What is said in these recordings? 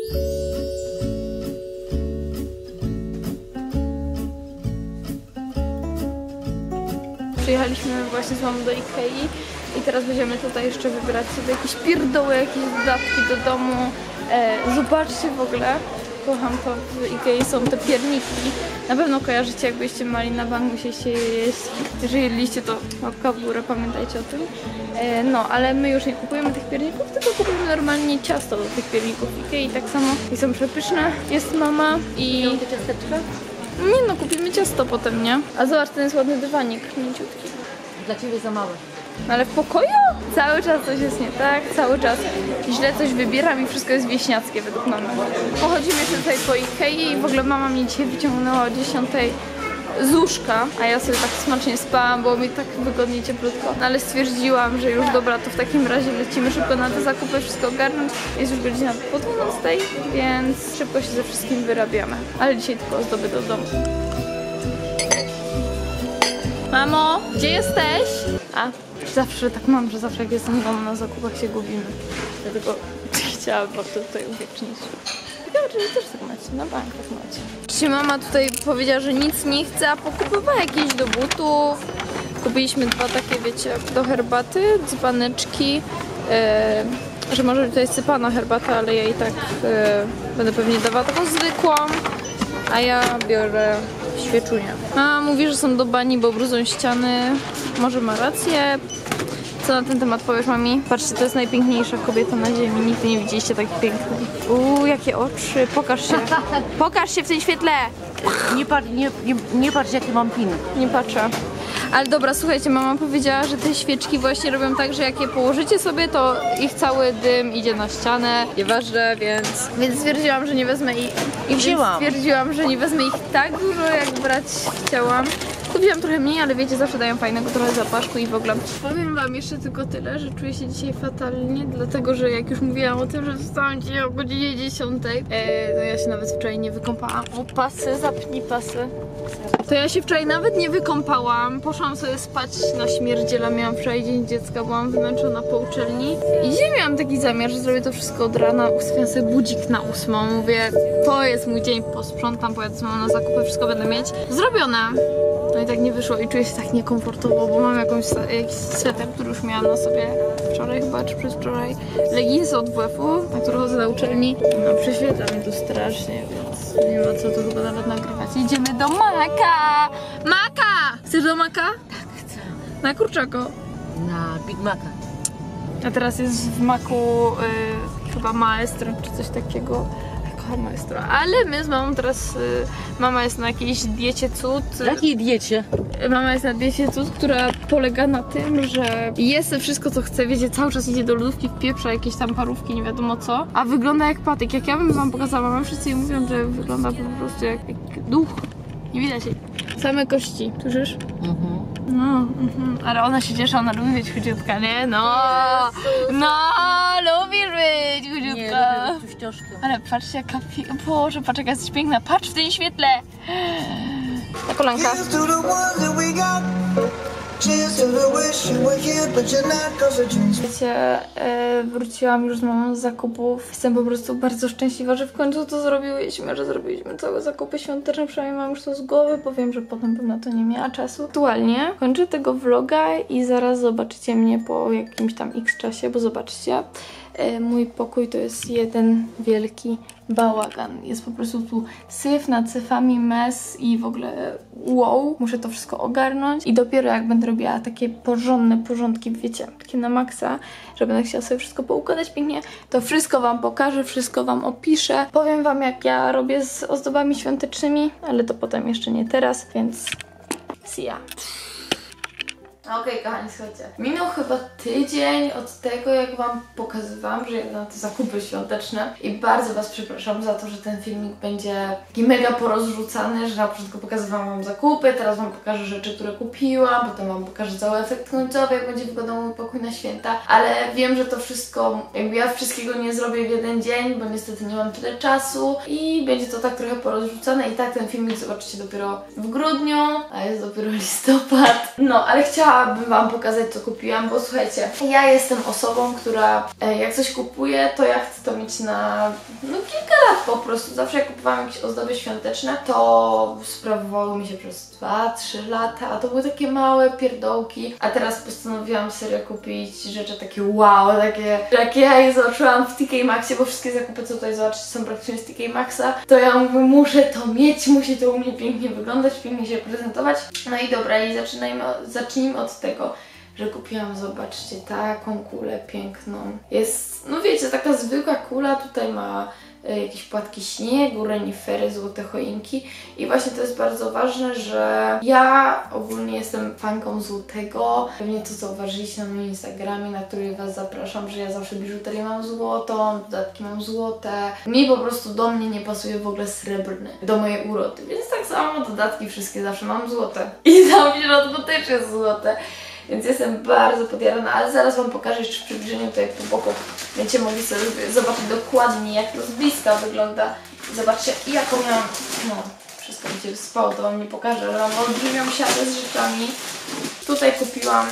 Przyjechaliśmy właśnie z mamą do Ikei i teraz będziemy tutaj jeszcze wybierać sobie jakieś pierdoły, jakieś dodatki do domu. Zobaczcie w ogóle, kocham to, w Ikei są te pierniki. Na pewno kojarzycie, jakbyście mali na bank, musieliście je jeść. Jeżeli jedliście, to łapka w górę, pamiętajcie o tym. No, ale my już nie kupujemy tych pierników, tylko kupujemy normalnie ciasto do tych pierników w Ikei. Tak samo i są przepyszne. Jest mama i... Te ciasteczka? Nie no, kupimy ciasto potem, nie? A zobacz, ten jest ładny dywanik, mięciutki. Dla ciebie za małe. No ale w pokoju? Cały czas coś jest nie tak, cały czas źle coś wybieram i wszystko jest wieśniackie według mamy. Pochodzimy jeszcze tutaj po Ikei i w ogóle mama mnie dzisiaj wyciągnęła o 10 z łóżka, a ja sobie tak smacznie spałam, było mi tak wygodnie cieplutko. No ale stwierdziłam, że już dobra, to w takim razie lecimy szybko na te zakupy, wszystko ogarnąć. Jest już godzina po 12, więc szybko się ze wszystkim wyrabiamy. Ale dzisiaj tylko ozdoby do domu. Mamo, gdzie jesteś? A, zawsze tak mam, że zawsze jak jestem doma na zakupach się gubimy. Dlatego chciałam wam to tutaj uwiecznić. Ciekawe, czy wy też tak macie, na bank tak macie. Dzisiaj mama tutaj powiedziała, że nic nie chce, a pokupowała jakieś do butów. Kupiliśmy dwa takie, wiecie, do herbaty, dzbaneczki. Że może tutaj jest sypana herbata, ale ja i tak będę pewnie dawała taką zwykłą. A ja biorę świeczunię. A mówi, że są do bani, bo brudzą ściany. Może ma rację. Co na ten temat powiesz, mami? Patrzcie, to jest najpiękniejsza kobieta na ziemi. Nigdy nie widzieliście takich pięknych. Jakie oczy. Pokaż się. Pokaż się w tym świetle. Nie patrz jaki mam pin. Nie patrzę. Ale dobra, słuchajcie, mama powiedziała, że te świeczki właśnie robią tak, że jak je położycie sobie, to ich cały dym idzie na ścianę. Nieważne, więc stwierdziłam, że nie wezmę ich. I wzięłam. Stwierdziłam, że nie wezmę ich tak dużo, jak brać chciałam. Kupiłam trochę mniej, ale wiecie, zawsze dają fajnego trochę zapaszku i w ogóle. Powiem wam jeszcze tylko tyle, że czuję się dzisiaj fatalnie, dlatego że jak już mówiłam o tym, że wstałam dzisiaj o godzinie 10, to ja się nawet wczoraj nie wykąpałam. O, pasy, zapnij pasy. To ja się wczoraj nawet nie wykąpałam. Poszłam sobie spać na śmierdziela. Miałam wczoraj dzień dziecka, byłam wymęczona po uczelni. I dzisiaj miałam taki zamiar, że zrobię to wszystko od rana. Ustawiam sobie budzik na 8. Mówię, to jest mój dzień, posprzątam, pojadę z mamą na zakupy, wszystko będę mieć zrobione. No i tak nie wyszło i czuję się tak niekomfortowo, bo mam jakiś sweter, który już miałam na sobie wczoraj chyba, czy przedwczoraj. Leginsy od WF-u, na które chodzę na uczelni. No prześwietla mnie tu strasznie, więc nie ma co tu chyba nawet nagrywać. Idziemy do Maka! Maka! Chcesz do Maka? Tak, chcę. Na kurczako. Na Big Maca. A teraz jest w Maku chyba Maestro, czy coś takiego. Maestro. Ale my z mamą teraz, mama jest na jakiejś diecie cud. Jakiej diecie? Mama jest na diecie cud, która polega na tym, że je wszystko co chce, wiecie, cały czas idzie do lodówki, wpieprza jakieś tam parówki, nie wiadomo co, a wygląda jak patyk. Jak ja bym wam pokazała, mam wszyscy jej mówią, że wygląda po prostu jak duch. Nie widać jej. Same kości, słyszysz? No, ale ona się cieszy, ona lubi być chudziutka, nie? No, no, lubisz być chudziutka. Nie, lubię być tuścioszkiem. Ale patrzcie jaka Boże, patrz jaka jesteś piękna, patrz w tym świetle. Ta kolanka. Wiecie, wróciłam już z mamą z zakupów. Jestem po prostu bardzo szczęśliwa, że w końcu to zrobiłyśmy, że zrobiliśmy całe zakupy świąteczne. Przynajmniej mam już to z głowy, bo wiem, że potem bym na to nie miała czasu. Aktualnie kończę tego vloga i zaraz zobaczycie mnie po jakimś tam x czasie, bo zobaczcie. Mój pokój to jest jeden wielki bałagan. Jest po prostu tu syf nad syfami, mes i w ogóle wow. Muszę to wszystko ogarnąć i dopiero jak będę robiła takie porządne porządki, wiecie, takie na maksa, że będę chciała sobie wszystko poukładać pięknie, to wszystko wam pokażę, wszystko wam opiszę. Powiem wam, jak ja robię z ozdobami świątecznymi, ale to potem jeszcze nie teraz, więc see ya. Okej, kochani, słuchajcie. Minął chyba tydzień od tego, jak wam pokazywałam, że jadę na te zakupy świąteczne i bardzo was przepraszam za to, że ten filmik będzie taki mega porozrzucany, że na początku pokazywałam wam zakupy, teraz wam pokażę rzeczy, które kupiłam, potem wam pokażę cały efekt końcowy, jak będzie wyglądał mój pokój na święta, ale wiem, że to wszystko, jakby ja wszystkiego nie zrobię w jeden dzień, bo niestety nie mam tyle czasu i będzie to tak trochę porozrzucane i tak ten filmik zobaczycie dopiero w grudniu, a jest dopiero listopad. No, ale chciałam chciałabym wam pokazać, co kupiłam, bo słuchajcie, ja jestem osobą, która jak coś kupuje, to ja chcę to mieć na kilka lat po prostu. Zawsze jak kupowałam jakieś ozdoby świąteczne, to sprawowały mi się przez 2-3 lata, a to były takie małe pierdołki, a teraz postanowiłam serio kupić rzeczy takie wow, takie jak ja je zobaczyłam w TK Maxie, bo wszystkie zakupy, co tutaj zobaczycie, są praktycznie z TK Maxa, to ja mówię, muszę to mieć, musi to u mnie pięknie wyglądać, pięknie się prezentować. No i dobra, i zacznijmy od tego, że kupiłam, zobaczcie, taką kulę piękną. Jest, no wiecie, taka zwykła kula, tutaj ma jakieś płatki śniegu, renifery, złote choinki i właśnie to jest bardzo ważne, że ja ogólnie jestem fanką złotego. Pewnie to zauważyliście na moim Instagramie, na który was zapraszam, że ja zawsze biżuterię mam złotą, dodatki mam złote. Mi po prostu do mnie nie pasuje w ogóle srebrny, do mojej urody, więc tak samo dodatki wszystkie zawsze mam złote. I tam w środku też jest złote. Więc jestem bardzo podjarana, ale zaraz wam pokażę jeszcze w przybliżeniu to, jak tu boku będziecie mogli sobie zobaczyć dokładnie, jak to z bliska wygląda. Zobaczcie, jaką miałam, no, wszystko mi się wyspało, to wam nie pokażę, ale mam olbrzymią siatę z rzeczami. Tutaj kupiłam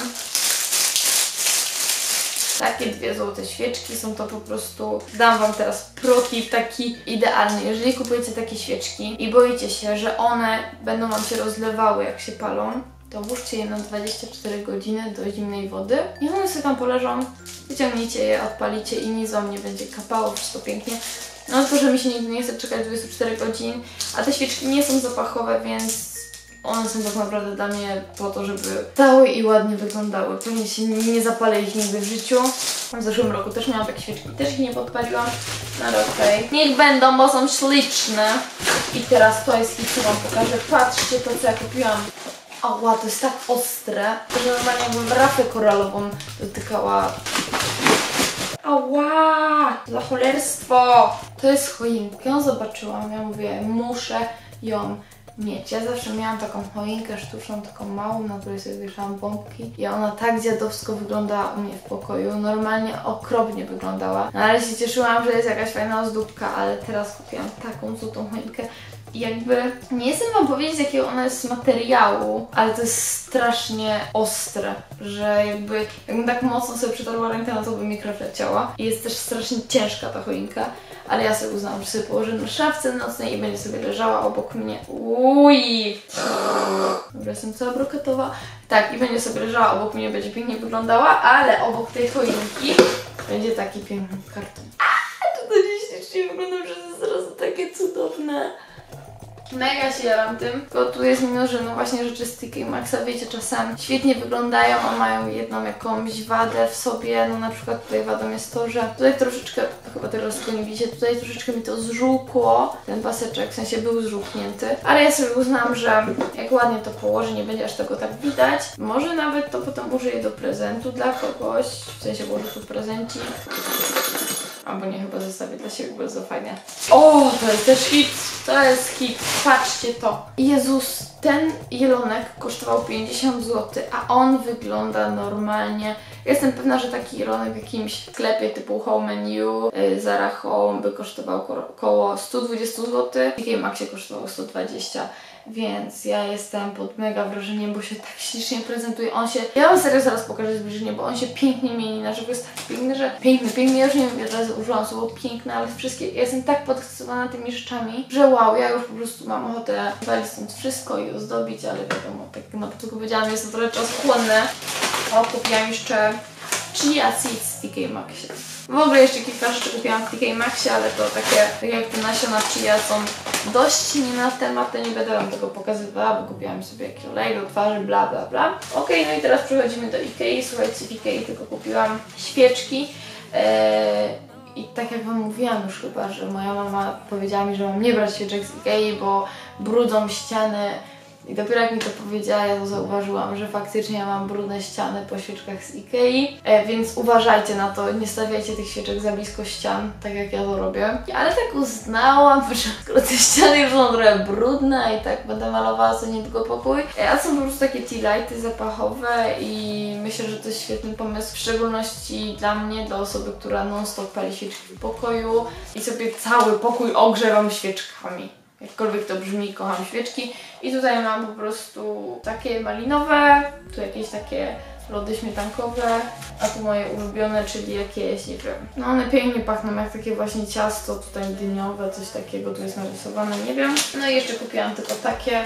takie 2 złote świeczki, są to po prostu, dam wam teraz protip taki idealny. Jeżeli kupujecie takie świeczki i boicie się, że one będą wam się rozlewały, jak się palą, to włóżcie je na 24 godziny do zimnej wody i one sobie tam poleżą, wyciągnijcie je, odpalicie i nic wam nie będzie kapało, wszystko pięknie. No to, że mi się nigdy nie chce czekać 24 godzin, a te świeczki nie są zapachowe, więc one są tak naprawdę dla mnie po to, żeby stały i ładnie wyglądały. Pewnie się nie zapalę ich nigdy w życiu. W zeszłym roku też miałam takie świeczki, też ich nie podpaliłam. No ale okej. Niech będą, bo są śliczne. I teraz to jest hit, co wam pokażę. Patrzcie to, co ja kupiłam. Ała, to jest tak ostre, że normalnie jakbym rafę koralową dotykała. Ała, za cholerstwo! To jest choinka, ją zobaczyłam, ja mówię, muszę ją mieć. Ja zawsze miałam taką choinkę sztuczną, taką małą, na której sobie wieszałam bombki i ona tak dziadowsko wyglądała u mnie w pokoju. Normalnie okropnie wyglądała. No, ale się cieszyłam, że jest jakaś fajna ozdóbka, ale teraz kupiłam taką złotą choinkę. I jakby, nie chcę wam powiedzieć, jakiego ona jest materiału, ale to jest strasznie ostre, że jakbym tak mocno sobie przytarła rękę, no to by mi krew leciała. I jest też strasznie ciężka ta choinka, ale ja sobie uznałam, że sobie położę na szafce nocnej i będzie sobie leżała obok mnie. Uj! Dobra, jestem cała brokatowa. Tak, i będzie sobie leżała obok mnie, będzie pięknie wyglądała, ale obok tej choinki będzie taki piękny karton. To ślicznie wygląda, że to jest zaraz takie cudowne. Mega się jaram tym, tylko tu jest minus, że no właśnie rzeczy z TK Maxa, wiecie, czasami świetnie wyglądają, a mają jedną jakąś wadę w sobie, no na przykład tutaj wadą jest to, że tutaj troszeczkę, chyba teraz go nie widzicie, tutaj troszeczkę mi to zżółkło, ten paseczek, w sensie był zżółknięty, ale ja sobie uznałam, że jak ładnie to położę, nie będzie aż tego tak widać, może nawet to potem użyję do prezentu dla kogoś, w sensie włożę tu prezencik. Albo nie, chyba zostawię dla siebie, bo jest fajnie. O, to jest też hit! To jest hit! Patrzcie to! Jezus, ten jelonek kosztował 50 zł, a on wygląda normalnie. Jestem pewna, że taki jelonek w jakimś sklepie typu Home Menu, Zara Home by kosztował około 120 zł. W TK Maxie kosztował 120. Więc ja jestem pod mega wrażeniem, bo się tak ślicznie prezentuje. On się... Ja wam serio zaraz pokażę zbliżenie, bo on się pięknie mieni na żywo. Jest tak piękny, że... Piękny. Ja już nie wiem, ile razy użyłam słowo piękne, ale wszystkie... Ja jestem tak podekscytowana tymi rzeczami, że wow, ja już po prostu mam ochotę walić stąd wszystko i ozdobić, ale wiadomo, tak jak na początku powiedziałam, jest to trochę czasochłonne. O, kupiłam jeszcze chia seeds w TK Maxie. W ogóle jeszcze kilka rzeczy kupiłam w TK Maxie, ale to takie, tak jak te nasiona chia są dość nie na temat, to nie będę wam tego pokazywała, bo kupiłam sobie jakiś olej do twarzy, bla bla bla. Okej, no i teraz przechodzimy do Ikei. Słuchajcie, w Ikei tylko kupiłam świeczki. I tak jak wam mówiłam już chyba, że moja mama powiedziała mi, że mam nie brać świeczek z Ikei, bo brudzą ściany. I dopiero jak mi to powiedziała, ja to zauważyłam, że faktycznie ja mam brudne ściany po świeczkach z Ikei, więc uważajcie na to, nie stawiajcie tych świeczek za blisko ścian, tak jak ja to robię. Ale tak uznałam, że skoro te ściany już są trochę brudne i tak będę malowała sobie niedługo pokój. A są po prostu takie tea lighty zapachowe i myślę, że to jest świetny pomysł, w szczególności dla mnie, dla osoby, która non stop pali świeczki w pokoju i sobie cały pokój ogrzewam świeczkami. Jakkolwiek to brzmi, kocham świeczki. I tutaj mam po prostu takie malinowe, tu jakieś takie lody śmietankowe, a tu moje ulubione, czyli jakieś, nie wiem, no one pięknie pachną jak takie właśnie ciasto, tutaj dyniowe, coś takiego, tu jest narysowane, nie wiem. No i jeszcze kupiłam tylko takie,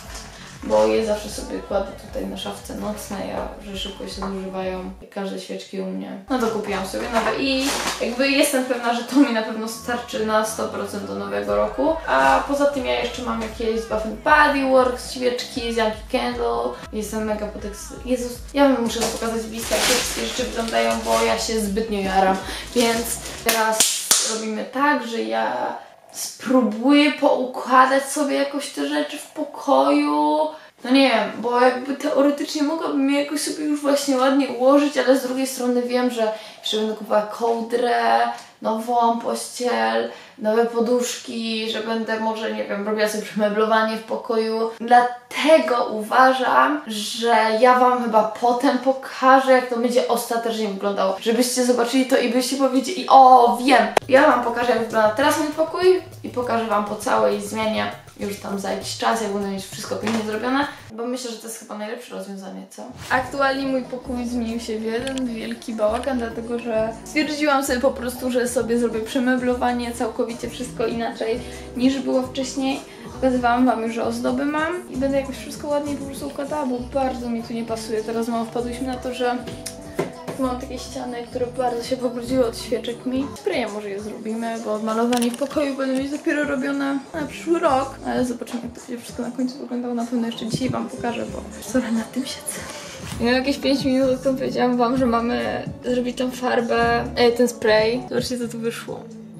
bo je zawsze sobie kładę tutaj na szafce nocnej, że szybko się zużywają każde świeczki u mnie. No to kupiłam sobie nowe i jakby jestem pewna, że to mi na pewno starczy na 100% do nowego roku. A poza tym ja jeszcze mam jakieś Bath & Body Works świeczki z Yankee Candle. Jestem mega podekscytowana. Jezus, ja wam muszę pokazać blisko, jak te wszystkie rzeczy wyglądają, bo ja się zbytnio jaram. Więc teraz robimy tak, że ja spróbuję poukładać sobie jakoś te rzeczy w pokoju. No nie wiem, bo jakby teoretycznie mogłabym je jakoś sobie już właśnie ładnie ułożyć, ale z drugiej strony wiem, że jeszcze będę kupowała kołdrę, nową pościel, nowe poduszki, że będę może, nie wiem, robiła sobie przemeblowanie w pokoju. Dlatego uważam, że ja wam chyba potem pokażę, jak to będzie ostatecznie wyglądało. Żebyście zobaczyli to i byście powiedzieli, o wiem! Ja wam pokażę, jak wygląda teraz mój pokój i pokażę wam po całej zmianie już tam za jakiś czas, jak będę mieć wszystko pięknie zrobione, bo myślę, że to jest chyba najlepsze rozwiązanie, co? Aktualnie mój pokój zmienił się w jeden wielki bałagan, dlatego że stwierdziłam sobie po prostu, że sobie zrobię przemeblowanie, całkowicie wszystko inaczej niż było wcześniej. Pokazywałam wam już, że ozdoby mam i będę jakoś wszystko ładniej po prostu układała, bo bardzo mi tu nie pasuje. Teraz wpadłyśmy na to, że tu mam takie ściany, które bardzo się pobrudziły od świeczek mi. Sprayem może je zrobimy, bo malowanie w pokoju będę mieć dopiero robione na przyszły rok. Ale zobaczymy, jak to będzie wszystko na końcu wyglądało. Na pewno jeszcze dzisiaj wam pokażę, bo wczoraj nad tym siedzę. Miałam jakieś 5 minut, odkąd powiedziałam wam, że mamy zrobić tą farbę, ten spray. Zobaczcie, co tu wyszło.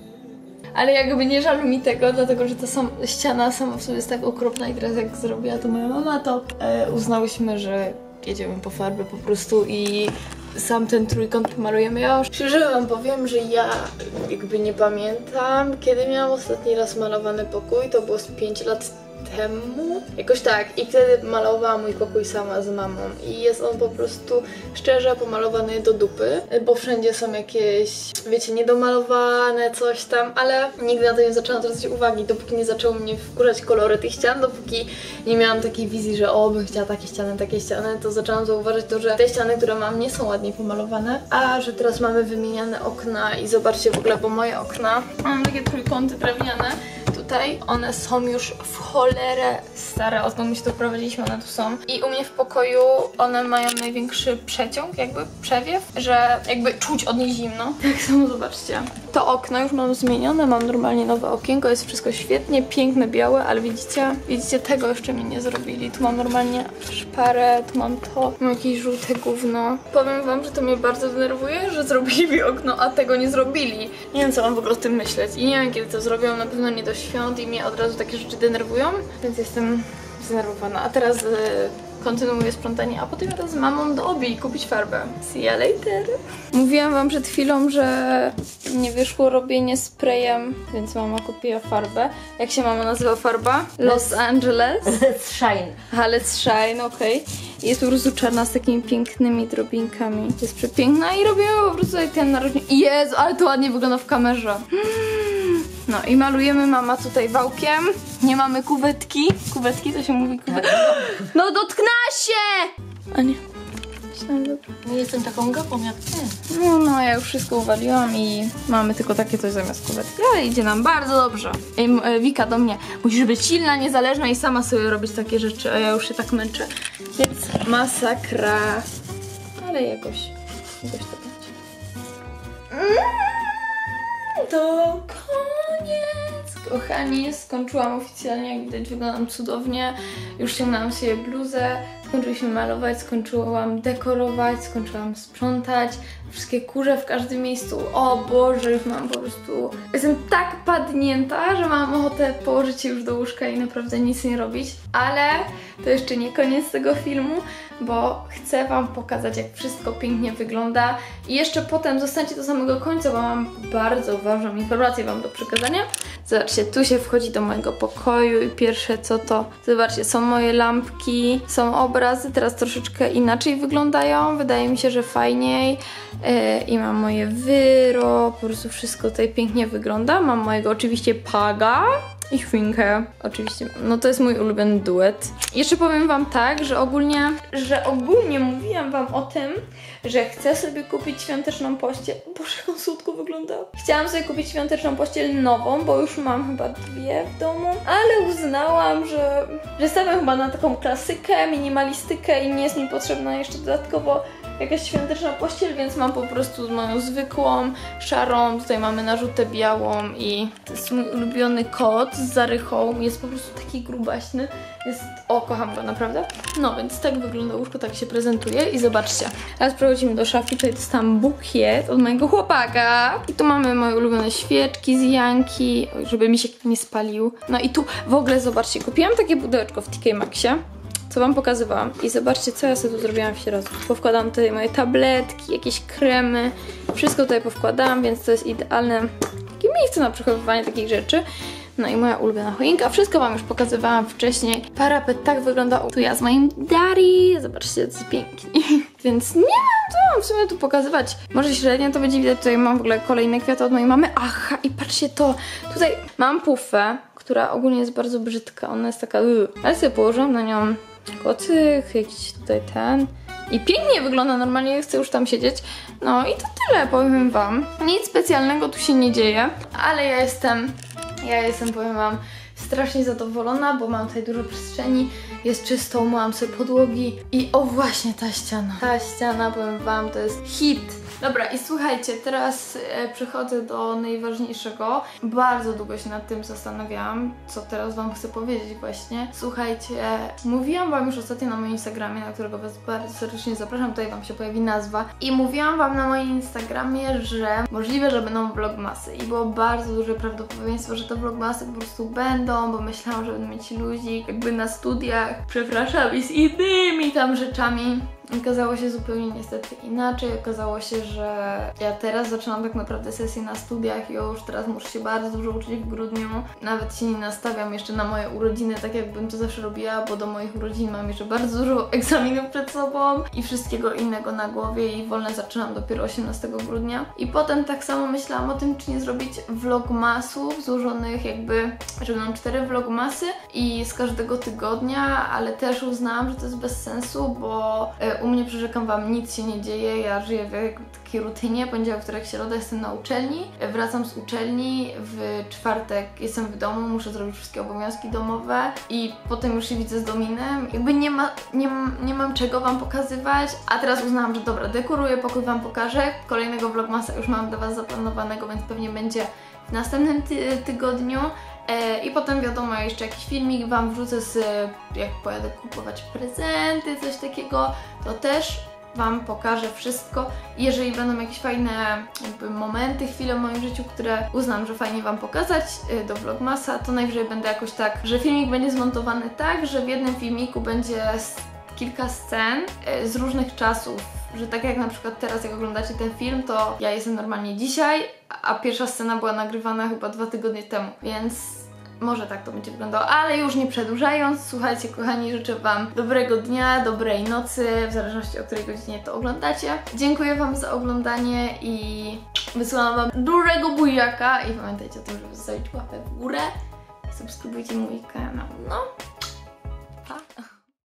Ale jakby nie żal mi tego, dlatego że ta ściana sama w sobie jest tak okropna i teraz jak zrobiła to moja mama, to uznałyśmy, że jedziemy po farbę po prostu i sam ten trójkąt pomalujemy. Ja już szczerze wam powiem, że ja jakby nie pamiętam, kiedy miałam ostatni raz malowany pokój, to było z 5 lat temu, jakoś tak, i wtedy malowałam mój pokój sama z mamą i jest on po prostu szczerze pomalowany do dupy, bo wszędzie są jakieś, wiecie, niedomalowane coś tam, ale nigdy na to nie zaczęłam zwracać uwagi, dopóki nie zaczęło mnie wkurzać kolory tych ścian, dopóki nie miałam takiej wizji, że o, bym chciała takie ściany, to zaczęłam zauważyć to, że te ściany, które mam, nie są ładnie pomalowane, a że teraz mamy wymieniane okna i zobaczcie w ogóle, bo moje okna, mam takie trójkąty drewniane, tutaj one są już w cholerę stare, odkąd my się tu prowadziliśmy, one tu są. I u mnie w pokoju one mają największy przeciąg, jakby przewiew, że jakby czuć od niej zimno. Tak samo zobaczcie. To okno już mam zmienione, mam normalnie nowe okienko, jest wszystko świetnie, piękne, białe, ale widzicie, tego jeszcze mi nie zrobili. Tu mam normalnie szparę, tu mam to, mam jakieś żółte gówno. Powiem wam, że to mnie bardzo denerwuje, że zrobili mi okno, a tego nie zrobili. Nie wiem, co mam w ogóle o tym myśleć i nie wiem, kiedy to zrobią, na pewno nie do świąt i mnie od razu takie rzeczy denerwują, więc jestem zdenerwowana. A teraz kontynuuję sprzątanie, a potem jadę z mamą do Obi i kupić farbę. See you later! Mówiłam wam przed chwilą, że nie wyszło robienie sprayem, więc mama kupiła farbę. Jak się mama nazywa farba? Los Angeles? Let's Shine. Aha, Let's Shine, okej. Jest po prostu czarna z takimi pięknymi drobinkami. Jest przepiękna i robimy po prostu tutaj ten narożnik. Jezu, ale to ładnie wygląda w kamerze. No i malujemy mama tutaj wałkiem. Nie mamy kuwetki. Kuwetki to się mówi kuwetki. No dotknęła się! A nie. Myślałam, dobra. Nie jestem taką gapą jak ty. No, ja już wszystko uwaliłam i mamy tylko takie coś zamiast kuwetki. Ale idzie nam bardzo dobrze. Wika do mnie. Musisz być silna, niezależna i sama sobie robić takie rzeczy, a ja już się tak męczę. Więc masakra. Ale jakoś to będzie. To koniec! Kochani, skończyłam oficjalnie, jak widać wyglądam cudownie. Już ściągnęłam sobie bluzę, skończyliśmy malować, skończyłam dekorować, skończyłam sprzątać. Wszystkie kurze w każdym miejscu. O Boże, już mam po prostu... Jestem tak padnięta, że mam ochotę położyć się już do łóżka i naprawdę nic nie robić. Ale to jeszcze nie koniec tego filmu, bo chcę wam pokazać, jak wszystko pięknie wygląda. I jeszcze potem zostańcie do samego końca, bo mam bardzo ważną informację wam do przekazania. Zobaczcie, tu się wchodzi do mojego pokoju i pierwsze co to... Zobaczcie, są moje lampki, są obrazy, teraz troszeczkę inaczej wyglądają. Wydaje mi się, że fajniej. I mam moje wyro, po prostu wszystko tutaj pięknie wygląda. Mam mojego oczywiście paga. i chwinkę. Oczywiście, no to jest mój ulubiony duet. Jeszcze powiem wam tak, że ogólnie mówiłam wam o tym, że chcę sobie kupić świąteczną pościel. Boże, jak on słodko wygląda. Chciałam sobie kupić świąteczną pościel nową, bo już mam chyba 2 w domu, ale uznałam, że stawiam chyba na taką klasykę, minimalistykę i nie jest mi potrzebna jeszcze dodatkowo jakaś świąteczna pościel, więc mam po prostu moją zwykłą, szarą, tutaj mamy narzutę białą i to jest mój ulubiony kot z zarychą, jest po prostu taki grubaśny, kocham go naprawdę. No więc tak wygląda łóżko, tak się prezentuje i zobaczcie. Teraz przechodzimy do szafki, tutaj dostałam bukiet od mojego chłopaka i tu mamy moje ulubione świeczki z Janki, żeby mi się nie spalił. No i tu w ogóle zobaczcie, kupiłam takie pudełeczko w TK Maxie, co wam pokazywałam i zobaczcie, co ja sobie tu zrobiłam w środku. Powkładam tutaj moje tabletki, jakieś kremy, wszystko tutaj powkładałam, więc to jest idealne takie miejsce na przechowywanie takich rzeczy. No i moja ulubiona choinka, wszystko wam już pokazywałam wcześniej. Parapet tak wygląda, tu ja z moim daddy, zobaczcie, jest pięknie. Więc nie mam co mam w sumie tu pokazywać. Może średnio to będzie widać, tutaj mam w ogóle kolejne kwiaty od mojej mamy. Aha, i patrzcie to, tutaj mam pufę, która ogólnie jest bardzo brzydka, ona jest taka ale sobie położyłam na nią kocyk, jakiś tutaj ten. I pięknie wygląda, normalnie chcę już tam siedzieć. No i to tyle, powiem wam. Nic specjalnego tu się nie dzieje, ale ja jestem, powiem wam, strasznie zadowolona, bo mam tutaj dużo przestrzeni, jest czysto, umyłam sobie podłogi i o właśnie ta ściana. Ta ściana, powiem wam, to jest hit. Dobra i słuchajcie, teraz przechodzę do najważniejszego. Bardzo długo się nad tym zastanawiałam, co teraz wam chcę powiedzieć właśnie. Słuchajcie, mówiłam wam już ostatnio na moim Instagramie, na którego was bardzo serdecznie zapraszam, tutaj wam się pojawi nazwa. I mówiłam wam na moim Instagramie, że możliwe, że będą vlogmasy. I było bardzo duże prawdopodobieństwo, że te vlogmasy po prostu będą, bo myślałam, że będę mieć luzik jakby na studiach, przepraszam, i z innymi tam rzeczami. Okazało się zupełnie niestety inaczej, okazało się, że ja teraz zaczynam tak naprawdę sesję na studiach i już teraz muszę się bardzo dużo uczyć w grudniu. Nawet się nie nastawiam jeszcze na moje urodziny, tak jakbym to zawsze robiła, bo do moich urodzin mam jeszcze bardzo dużo egzaminów przed sobą i wszystkiego innego na głowie i wolne zaczynam dopiero 18 grudnia. I potem tak samo myślałam o tym, czy nie zrobić vlogmasów złożonych jakby, że będą 4 vlogmasy i z każdego tygodnia, ale też uznałam, że to jest bez sensu, bo u mnie, przyrzekam wam, nic się nie dzieje, ja żyję w takiej rutynie, poniedziałek, wtorek, środa jestem na uczelni, wracam z uczelni, w czwartek jestem w domu, muszę zrobić wszystkie obowiązki domowe i potem już się widzę z Dominem, jakby nie mam czego wam pokazywać, a teraz uznałam, że dobra, dekoruję pokój, wam pokażę, kolejnego vlogmasa już mam dla was zaplanowanego, więc pewnie będzie w następnym tygodniu. I potem wiadomo, jeszcze jakiś filmik wam wrzucę jak pojadę kupować prezenty, coś takiego, to też wam pokażę wszystko. Jeżeli będą jakieś fajne jakby momenty, chwile w moim życiu, które uznam, że fajnie wam pokazać do vlogmasa, to najwyżej będę jakoś tak, że filmik będzie zmontowany tak, że w jednym filmiku będzie kilka scen z różnych czasów, że tak jak na przykład teraz, jak oglądacie ten film, to ja jestem normalnie dzisiaj, a pierwsza scena była nagrywana chyba 2 tygodnie temu, więc może tak to będzie wyglądało, ale już nie przedłużając, słuchajcie kochani, życzę wam dobrego dnia, dobrej nocy, w zależności o której godzinie to oglądacie. Dziękuję wam za oglądanie i wysyłam wam dużego buziaka i pamiętajcie o tym, żeby zostawić łapę w górę, subskrybujcie mój kanał, no.